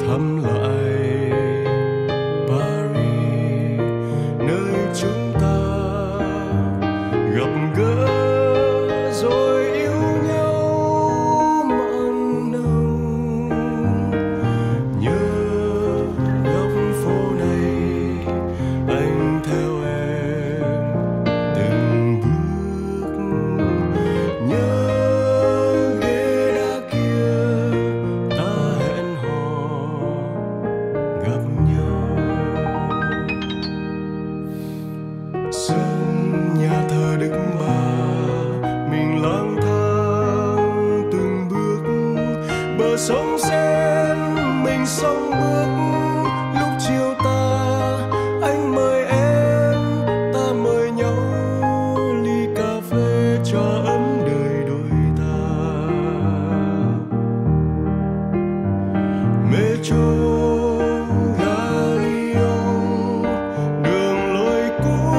thăm lại Paris, nơi chúng ta gặp gỡ rồi yêu nhau mặn nồng. Nhớ góc phố này, anh theo em từng bước. Nhớ ghế đá kia, ta hẹn hò gặp nhau. Sân nhà thờ Đức Bà, mình lang thang từng bước. Bờ sông Sen mình song bước. Lúc chiều ta, anh mời em, ta mời nhau ly cà phê cho ấm đời đôi ta. Metro Galion, đường lối cũ,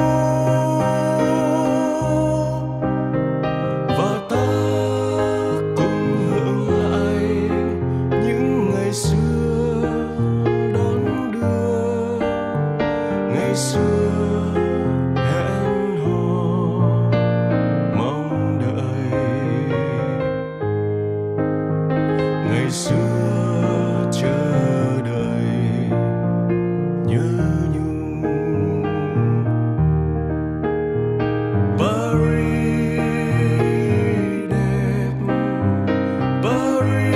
và ta cùng hưởng lại những ngày xưa đón đưa. Ngày xưa hẹn hò mong đợi, ngày xưa chờ đợi nhớ nhung. Paris đẹp, Paris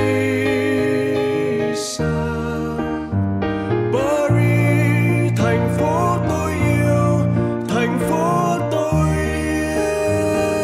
sang, Paris thành phố tôi yêu, thành phố tôi yêu.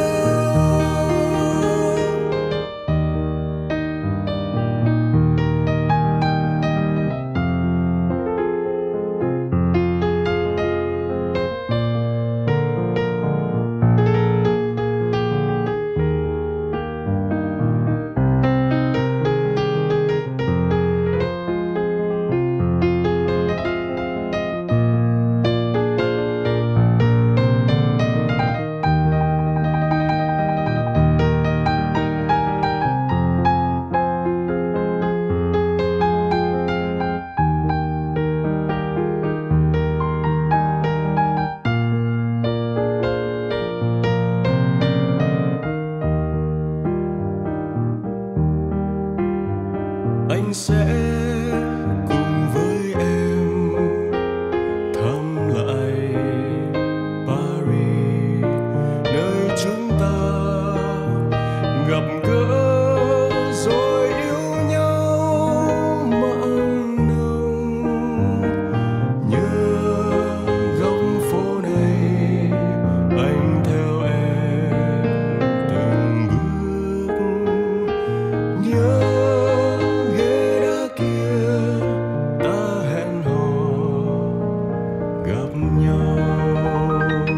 Anh sẽ cùng với em thăm lại Paris, nơi chúng ta gặp gỡ rồi yêu nhau mặn nồng. Nhớ góc phố này, anh theo em từng bước. Nhớ ta hẹn hò gặp nhau.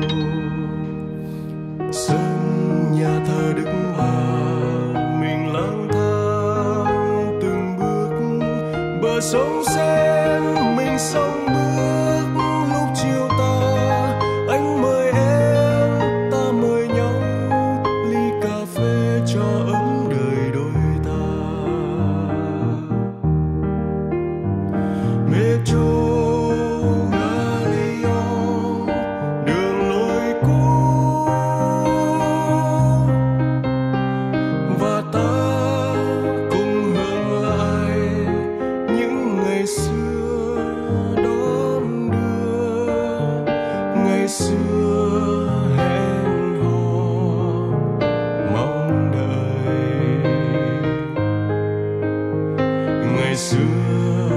Sân nhà thờ Đức Bà, mình lang thang từng bước. Bờ sông Sen mình song bước. Lúc chiều ta, anh mời em, ta mời nhau ly cà phê cho ấm đời đôi ta. Metro Galion, đường lối cũ, và ta cùng hưởng lại những ngày xưa đón đưa. Ngày xưa hẹn hò mong đợi, ngày xưa